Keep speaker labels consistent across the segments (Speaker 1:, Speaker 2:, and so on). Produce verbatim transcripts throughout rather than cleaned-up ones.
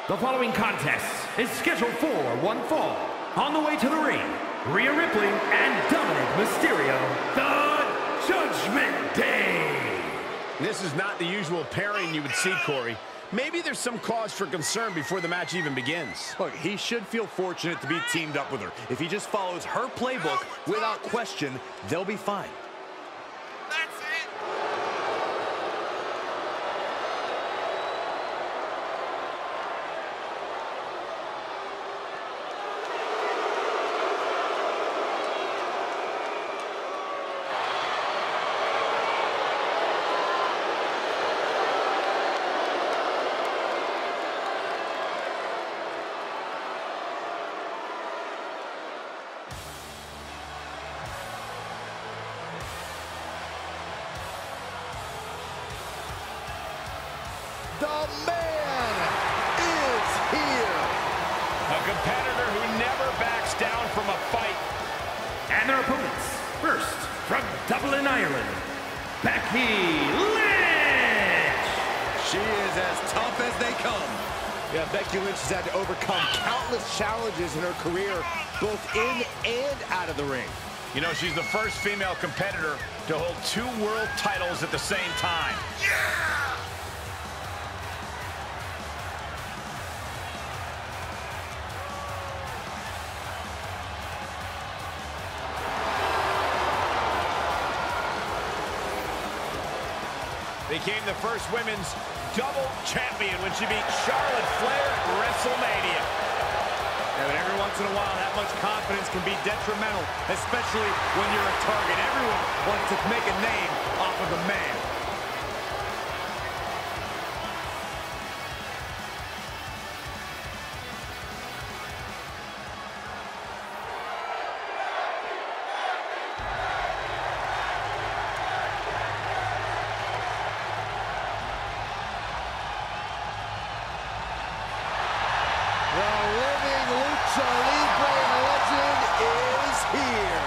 Speaker 1: The following contest is scheduled for one fall. On the way to the ring, Rhea Ripley and Dominic Mysterio, the Judgment Day.
Speaker 2: This is not the usual pairing you would see, Corey. Maybe there's some cause for concern before the match even begins.
Speaker 3: Look, he should feel fortunate to be teamed up with her. If he just follows her playbook, without question, they'll be fine.
Speaker 4: That's it.
Speaker 3: The man is here.
Speaker 2: A competitor who never backs down from a fight.
Speaker 1: And their opponents, first, from Dublin, Ireland, Becky Lynch.
Speaker 3: She is as tough as they come. Yeah, Becky Lynch has had to overcome countless challenges in her career, both in and out of the ring.
Speaker 2: You know, she's the first female competitor to hold two world titles at the same time.
Speaker 4: Yeah!
Speaker 2: Became the first women's double champion when she beat Charlotte Flair at WrestleMania.
Speaker 3: Yeah, but every once in a while, that much confidence can be detrimental, especially when you're a target. Everyone wants to make a name off of the man. The living Lucha Libre legend is here.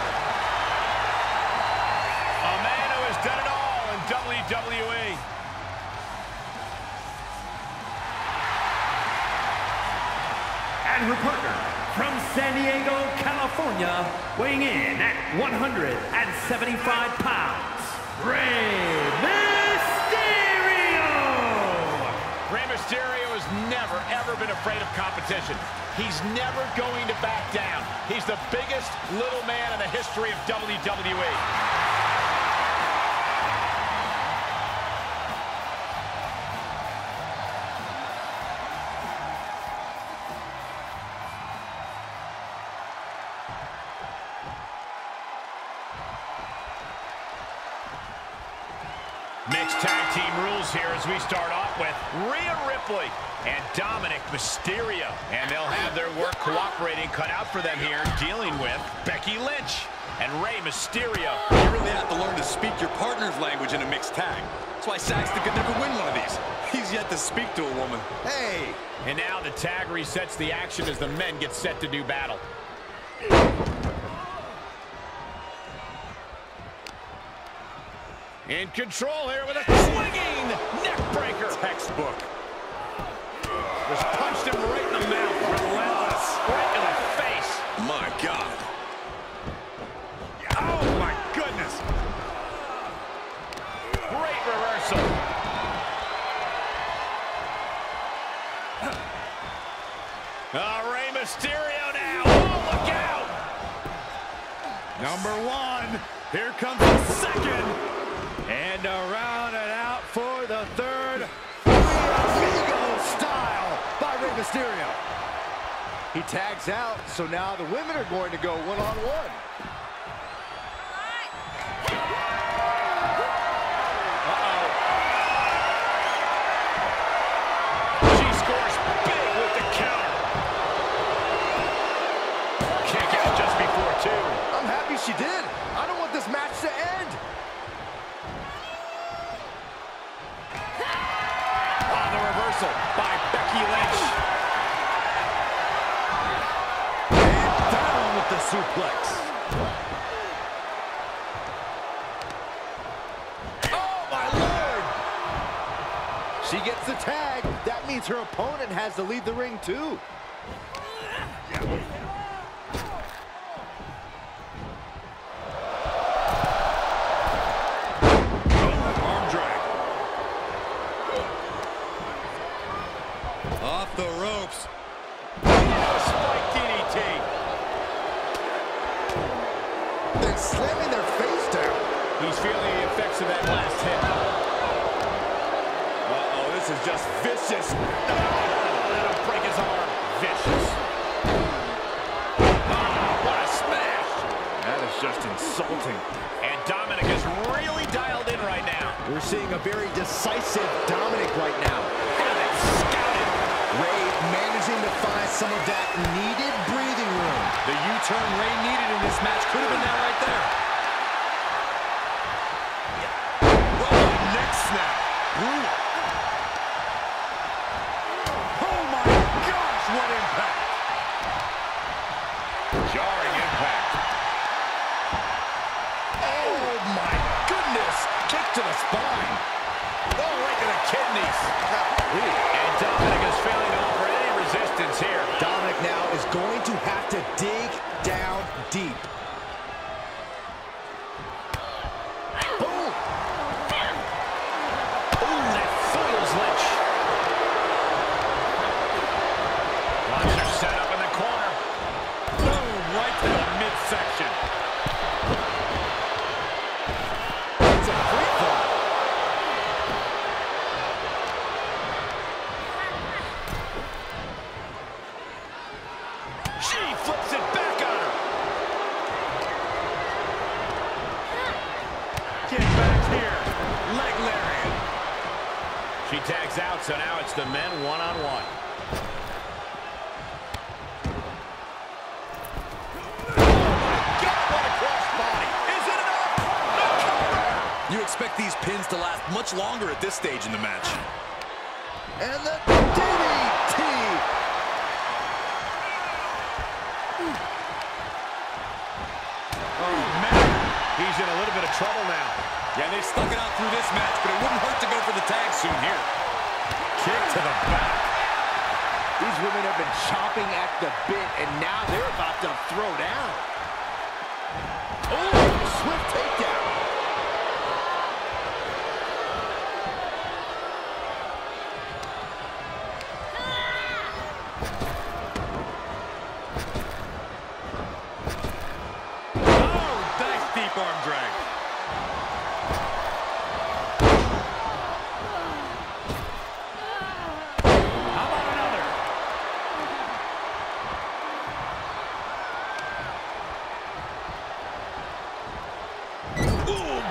Speaker 2: A man who has done it all in W W E.
Speaker 1: And her partner, from San Diego, California, weighing in at one hundred seventy-five pounds, Rey Mysterio.
Speaker 2: Rey Mysterio has never, ever been afraid of competition. He's never going to back down. He's the biggest little man in the history of W W E. Mixed tag team rules here as we start off with Rhea Ripley and Dominic Mysterio. And they'll have their work cooperating cut out for them here, dealing with Becky Lynch and Rey Mysterio.
Speaker 5: You really have to learn to speak your partner's language in a mixed tag. That's why Saxton could never win one of these. He's yet to speak to a woman.
Speaker 3: Hey!
Speaker 2: And now the tag resets the action as the men get set to do battle. In control here with a swinging neck breaker.
Speaker 3: Textbook.
Speaker 2: Just punched him right in the mouth. Relentless. Right in the face.
Speaker 5: My God.
Speaker 3: Oh, my goodness.
Speaker 2: Great reversal. Uh, Rey Mysterio now. Oh, look out.
Speaker 3: Number one. Here comes the second. And around and out for the third. Amigo style by Rey Mysterio. He tags out, so now the women are going to go one-on-one. Uh-oh.
Speaker 2: She scores big with the counter. Kick out just before two.
Speaker 3: I'm happy she did. I don't want this match to end.
Speaker 2: On the reversal by Becky Lynch.
Speaker 3: And down with the suplex. Oh, my Lord! She gets the tag. That means her opponent has to leave the ring, too.
Speaker 5: Arm drag. Off the ropes.
Speaker 3: Spike D D T. They're slamming their face down.
Speaker 2: He's feeling the effects of that last hit.
Speaker 3: Uh-oh, this is just vicious.
Speaker 2: That'll break his arm. Vicious. Oh, what a smash.
Speaker 3: That is just insulting.
Speaker 2: And Dominic is really dialed in right now.
Speaker 3: We're seeing a very decisive Dominic right now.
Speaker 2: Dominic scouted.
Speaker 3: Rey managing to find some of that needed breathing room.
Speaker 5: The U-turn Rey needed in this match could have been that right there. Oh, neck snap. Brutal.
Speaker 3: Oh my gosh, what impact!
Speaker 2: Jarring impact.
Speaker 3: Oh my goodness! Kick to the spine.
Speaker 2: Oh, right to the kidneys. And Dominic is failing to offer any resistance here.
Speaker 3: Dominic now is going to have to dig down deep. Boom!
Speaker 2: Ooh, that foils Lynch. Launcher set up in the corner.
Speaker 3: Boom! Right to the midsection. It's a free fall.
Speaker 2: She flips it back on her.
Speaker 3: Get back here. Leg lariat.
Speaker 2: She tags out, so now it's the men one-on-one.
Speaker 3: What a crossbody. Is it enough? The cover.
Speaker 5: You expect these pins to last much longer at this stage in the match.
Speaker 3: And the D D T.
Speaker 2: Oh, man. He's in a little bit of trouble now.
Speaker 5: Yeah, they stuck it out through this match, but it wouldn't hurt to go for the tag soon here.
Speaker 3: Kick to the back. These women have been chomping at the bit, and now they're about to throw down. Oh, swift takedown. Oh, nice deep arm drag.
Speaker 2: How about another?
Speaker 3: Boom.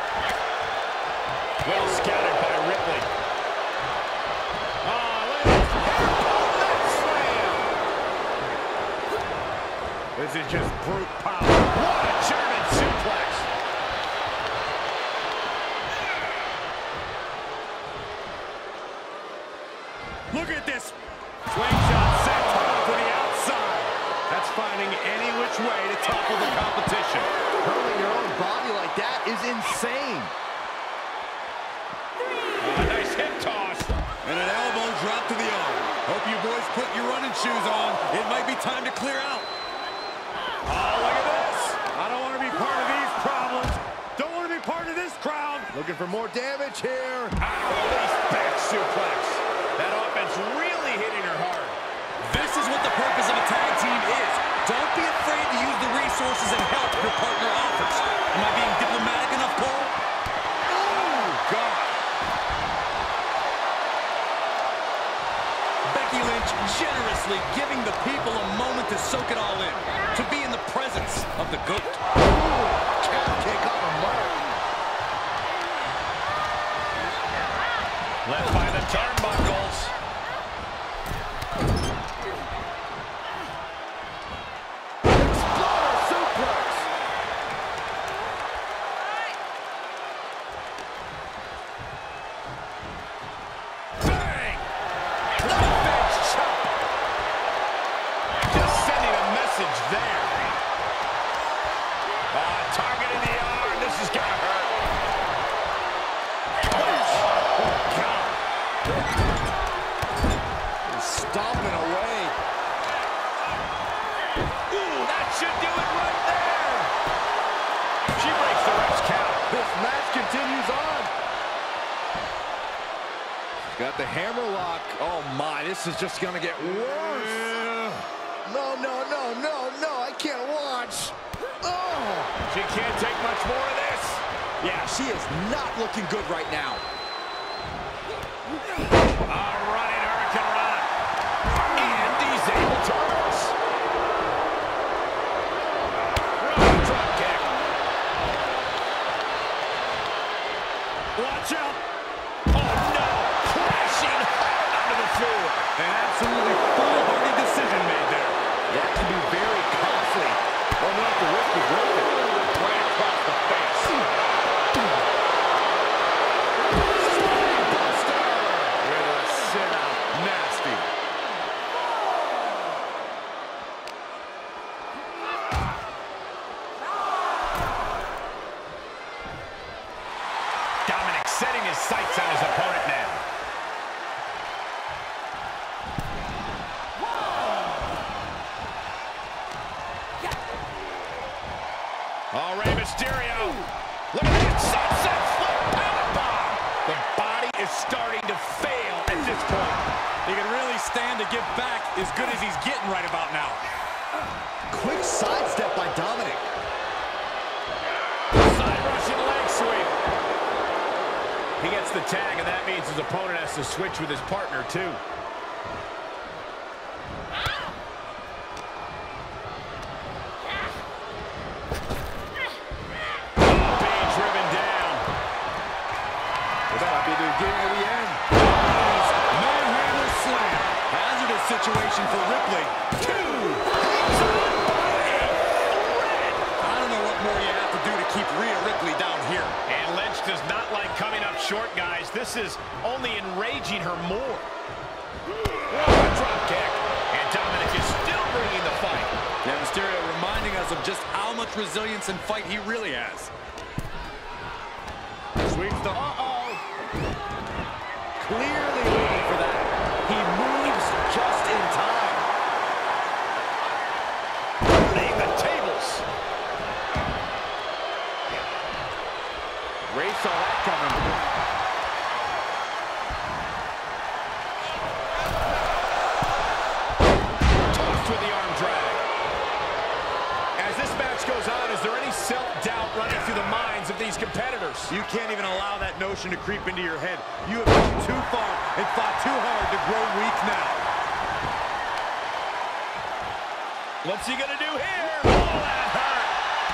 Speaker 2: Well scouted by Ripley. Oh, look at this. Slam.
Speaker 3: This is just brute power.
Speaker 2: What a German suplex.
Speaker 3: Look at this. Swing shot set to the outside. That's finding any which way to topple the competition. Hurling your own body like that is insane.
Speaker 2: Oh, nice hip toss.
Speaker 5: And an elbow drop to the arm. Hope you boys put your running shoes on. It might be time to clear out.
Speaker 3: Oh, look at this. I don't want to be part of these problems. Don't want to be part of this crowd. Looking for more damage here.
Speaker 2: Release back suplex. That offense really hitting her hard.
Speaker 5: This is what the purpose of a tag team is. Don't be afraid to use the resources and help your partner offers. Am I being diplomatic enough, Cole?
Speaker 3: Oh, God.
Speaker 5: Becky Lynch generously giving the people a moment to soak it all in, to be in the presence of the GOAT.
Speaker 3: Calf kick on the mark.
Speaker 2: Left by the turnbuckles.
Speaker 3: Exploder suplex.
Speaker 2: Bang! Revenge chop. Just sending a message there. Uh, targeting the arm. This is gonna hurt. Oh, God.
Speaker 3: Stomping away. Ooh, that should do it right there.
Speaker 2: She breaks the ref's count.
Speaker 3: This match continues on. Got the hammer lock. Oh my, this is just gonna get worse. Yeah. No, no, no, no, no, I can't watch. Oh.
Speaker 2: She can't take much more of this.
Speaker 5: Yeah, she is not looking good right now.
Speaker 2: A running Hurricane Rana. And he's able to reverse. Running drop kick.
Speaker 3: Watch out.
Speaker 2: Oh no. Crashing hard onto the floor.
Speaker 3: An absolutely foolhardy decision made there. That can be very costly. Oh no, the risk is worth it. Right across the face. Spinebuster with a sit out. Nasty.
Speaker 2: Dominic setting his sights on his opponent now. Oh, Rey Mysterio. Look at that sunset flip powerbomb. The body is starting to fail at this point.
Speaker 5: He can really stand to give back as good as he's getting right about now.
Speaker 3: Quick sidestep by Dominic.
Speaker 2: Side Russian leg sweep. He gets the tag, and that means his opponent has to switch with his partner, too.
Speaker 5: Situation for Ripley. Two. Hangs on by a thread. I don't know what more you have to do to keep Rhea Ripley down here.
Speaker 2: And Lynch does not like coming up short, guys. This is only enraging her more. Oh, drop kick. And Dominic is still bringing the fight.
Speaker 5: Yeah, Mysterio reminding us of just how much resilience and fight he really has.
Speaker 3: Sweeps the... Uh-oh. Clearly waiting for that. He moves just in time.
Speaker 2: Turning the tables.
Speaker 3: Rey saw that coming.
Speaker 2: Tossed with the arm drag. As this match goes on, is there any self-doubt running through the minds of these competitors?
Speaker 3: You can't even allow that notion to creep into your head. You have gone too far and fought too hard to grow weak now.
Speaker 2: What's he gonna do here? Oh, that hurt.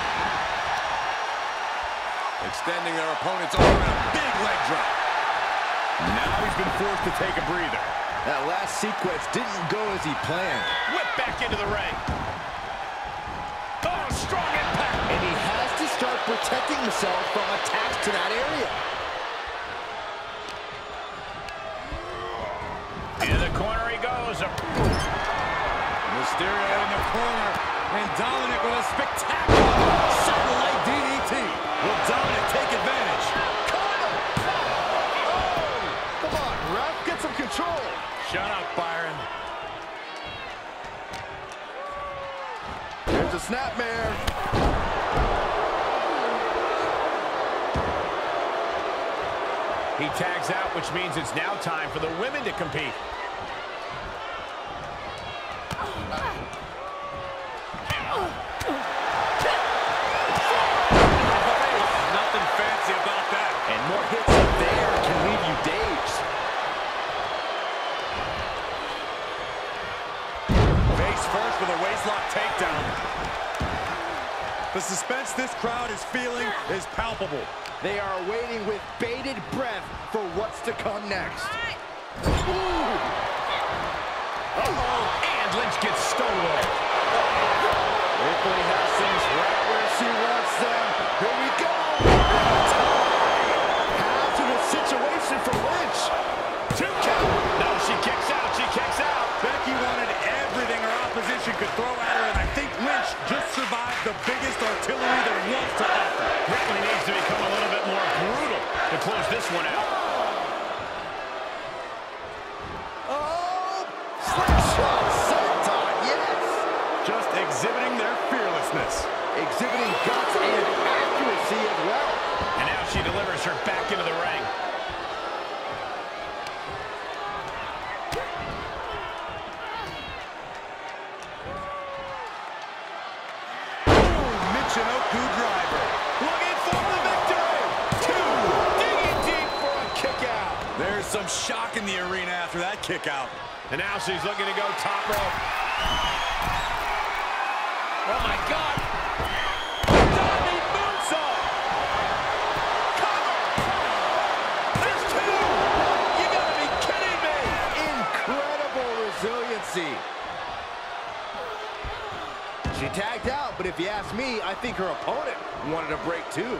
Speaker 3: Extending their opponent's arm in a big leg drop.
Speaker 2: Now he's been forced to take a breather.
Speaker 3: That last sequence didn't go as he planned.
Speaker 2: Whip back into the ring. Oh, strong impact.
Speaker 3: And he has to start protecting himself from attacks to that area.
Speaker 2: In the corner he goes.
Speaker 5: Mysterio in the corner, and Dominic with a spectacular satellite D D T. Will Dominic take advantage?
Speaker 3: Oh, come on, ref, get some control.
Speaker 5: Shut up, Byron.
Speaker 3: There's a snapmare.
Speaker 2: He tags out, which means it's now time for the women to compete.
Speaker 5: Nothing fancy about that.
Speaker 3: And more hits up there can leave you dazed.
Speaker 5: Face first with a waistlock takedown. The suspense this crowd is feeling is palpable.
Speaker 3: They are waiting with bated breath for what's to come next. Ooh.
Speaker 2: Uh-oh. And Lynch gets stolen.
Speaker 3: Ripley has things right where she wants them. Here we go. Hazardous situation for Lynch.
Speaker 2: Two count. No, she kicks out. She kicks out.
Speaker 5: Becky wanted everything her opposition could throw at her, and I think Lynch just survived the biggest artillery there was to offer.
Speaker 2: Ripley needs to become a little bit more brutal to close this one out.
Speaker 3: exhibiting guts and accuracy as well.
Speaker 2: And now she delivers her back into the ring.
Speaker 3: Michinoku driver. Looking for the victory. Two. Digging deep for a kick out.
Speaker 5: There's some shock in the arena after that kick out.
Speaker 2: And now she's looking to go top rope.
Speaker 5: Oh, my God. Diving moonsault.
Speaker 3: Cover. There's two. You gotta be kidding me. Incredible resiliency. She tagged out, but if you ask me, I think her opponent wanted a break too.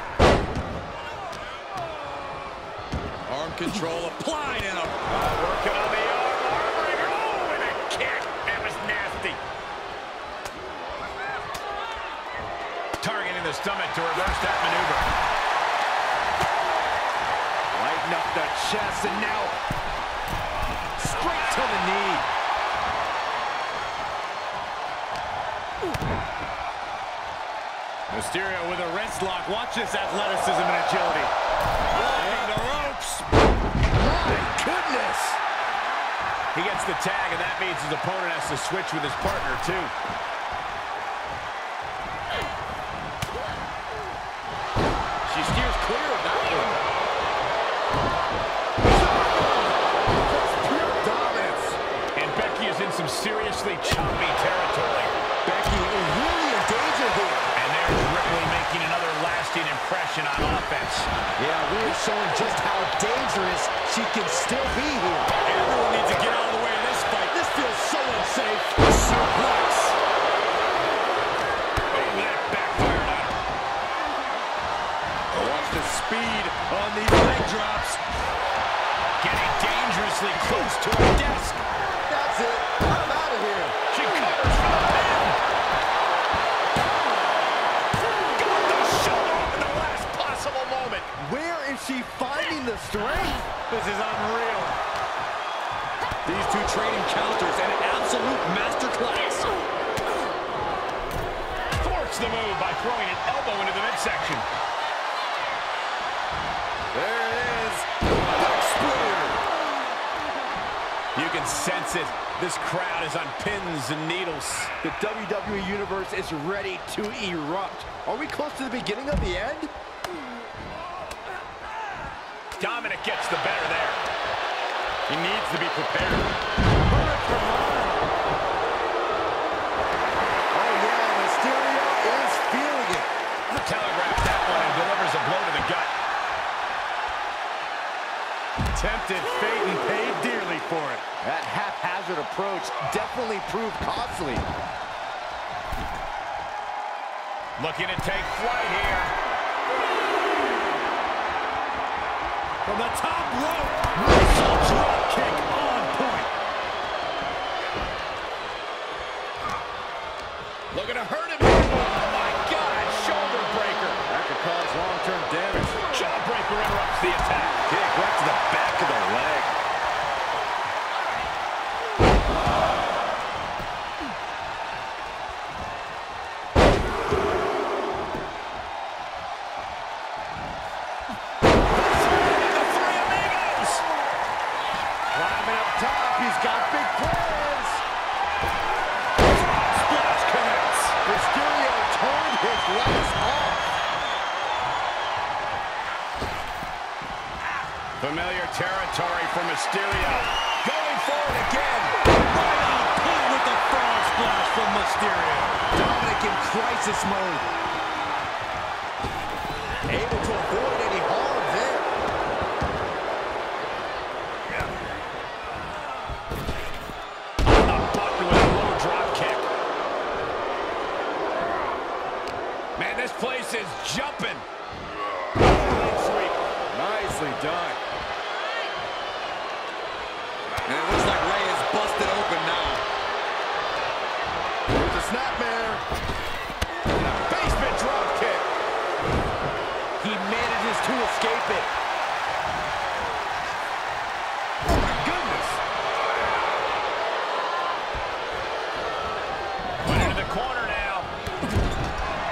Speaker 5: Arm control applied and a...
Speaker 2: Uh, working on the arm, arm breaker. Oh, and a kick. That was nasty. Targeting the stomach to reverse that maneuver.
Speaker 3: Lighten up the chest and now straight to the knee.
Speaker 5: Mysterio with a wrist lock. Watch this athleticism and agility. Walking the ropes.
Speaker 3: My goodness.
Speaker 2: He gets the tag, and that means his opponent has to switch with his partner, too.
Speaker 3: She steers clear of that one. Pure dominance.
Speaker 2: And Becky is in some seriously choppy territory.
Speaker 3: Becky is really in danger here.
Speaker 2: And there's Ripley making another lasting impression on offense.
Speaker 3: Yeah, really showing just how dangerous she can still be here.
Speaker 5: Everyone needs to get out of the way of this fight.
Speaker 3: This feels so unsafe. Suplex.
Speaker 2: Oh, that backfired on her.
Speaker 5: Watch the speed on these leg drops.
Speaker 2: Getting dangerously close to her desk.
Speaker 3: That's it. I'm out of here.
Speaker 2: She covers for the pin. Got the shoulder up in the last possible moment.
Speaker 3: Where is she finding the strength?
Speaker 2: This is unreal.
Speaker 5: These two trading counters, an absolute masterclass.
Speaker 2: Thwarts the move by throwing an elbow into the midsection.
Speaker 3: There it is. Back splitter.
Speaker 2: You can sense it. This crowd is on pins and needles.
Speaker 3: The W W E Universe is ready to erupt. Are we close to the beginning of the end?
Speaker 2: Dominic gets the better there. He needs to be prepared.
Speaker 3: Oh yeah, Mysterio is feeling it.
Speaker 2: Telegraphs that one and delivers a blow to the gut.
Speaker 3: Tempted fate and paid dearly for it. That haphazard approach definitely proved costly.
Speaker 2: Looking to take flight here.
Speaker 3: From the top rope, nice drop kick on point.
Speaker 2: Looking to hurt him. Oh my God, shoulder breaker.
Speaker 3: That could cause long-term damage.
Speaker 2: Jawbreaker interrupts the attack.
Speaker 3: Kick right to the back of the leg.
Speaker 2: Familiar territory for Mysterio. Going forward again.
Speaker 5: Right on point with the frog splash from Mysterio.
Speaker 3: Dominic in crisis mode. Able to avoid any harm there.
Speaker 2: On the button with a low drop kick. Man, this place is jumping.
Speaker 3: Nicely done.
Speaker 5: And it looks like Ray is busted open now.
Speaker 3: Here's a snapmare.
Speaker 2: Basement drop kick.
Speaker 3: He manages to escape it. Oh my goodness.
Speaker 2: Went into the corner now.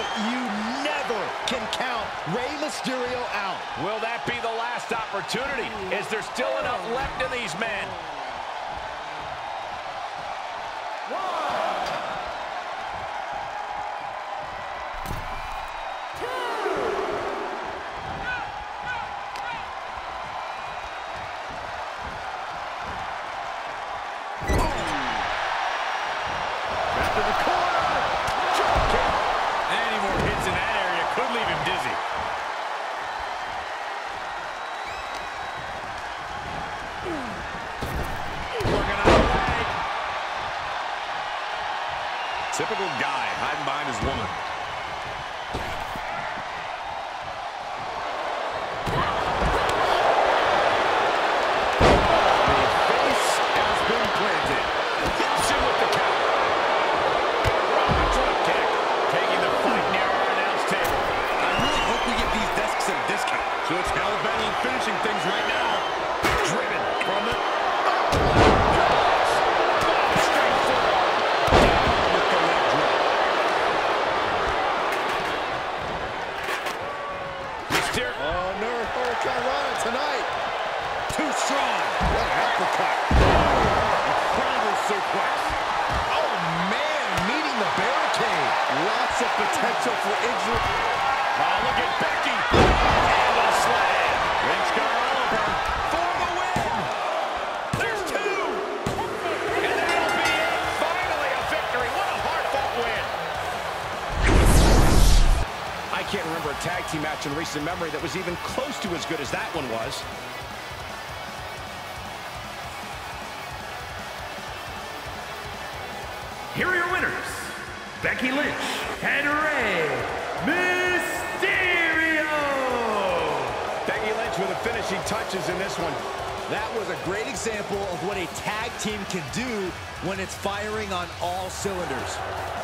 Speaker 3: you never can count Rey Mysterio out.
Speaker 2: Will that be the last opportunity? Is there still enough left in these men?
Speaker 6: Typical guy hiding behind his woman.
Speaker 3: The face has been planted.
Speaker 2: Hits him with the count. Roman drop kick. Taking the fight near our announce table.
Speaker 5: I really hope we get these desks at a discount.
Speaker 6: So it's Hellbound and finishing things right now.
Speaker 2: Driven from it.
Speaker 3: Tonight, too strong. What an uppercut. Incredible suplex. Oh, man, meeting the barricade. Lots of potential for injury.
Speaker 2: Oh, look at Becky. Handle slam. Lynch got over for the win. There's two. And that'll be it. Finally a victory. What a hard-fought win.
Speaker 6: I can't remember a tag team match in recent memory that was even close to as good as that one was.
Speaker 1: Here are your winners, Becky Lynch and Rey Mysterio.
Speaker 6: Becky Lynch with the finishing touches in this one.
Speaker 3: That was a great example of what a tag team can do when it's firing on all cylinders.